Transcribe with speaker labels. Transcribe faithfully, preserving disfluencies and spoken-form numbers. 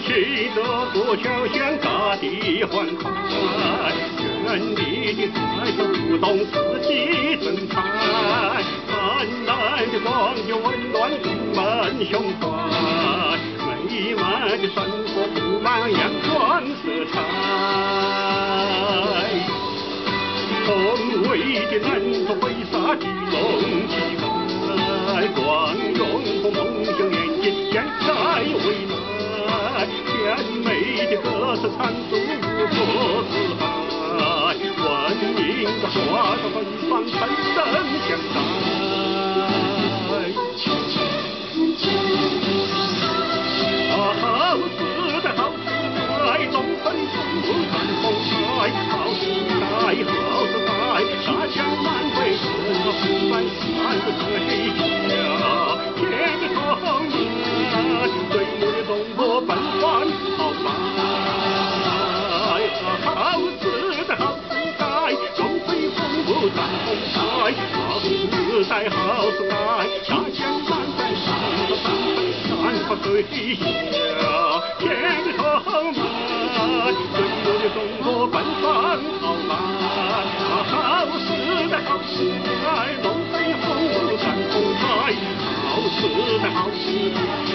Speaker 1: 使得过桥向大地欢快，全力的抬头不动自己身材，灿烂的光就温暖人们胸怀，美满的生活布满阳光色彩。宏伟的蓝图挥洒激动气概，光荣和梦想连接现在未来，甜美的歌声唱出五湖四海，文明的花朵芬芳传声相待。好时代，好时代，东风不散风采，好时代，好时代，大江南北四个湖畔三个水桥，天地同源，水木的东坡奔放豪迈。好时代，好时代，东北风不散风采，好时代，好时代，大江南北四个湖畔三个水桥，天地同源，水木的东坡奔放豪迈。好时代，好时代，东北风不散风采，好时代，好时代。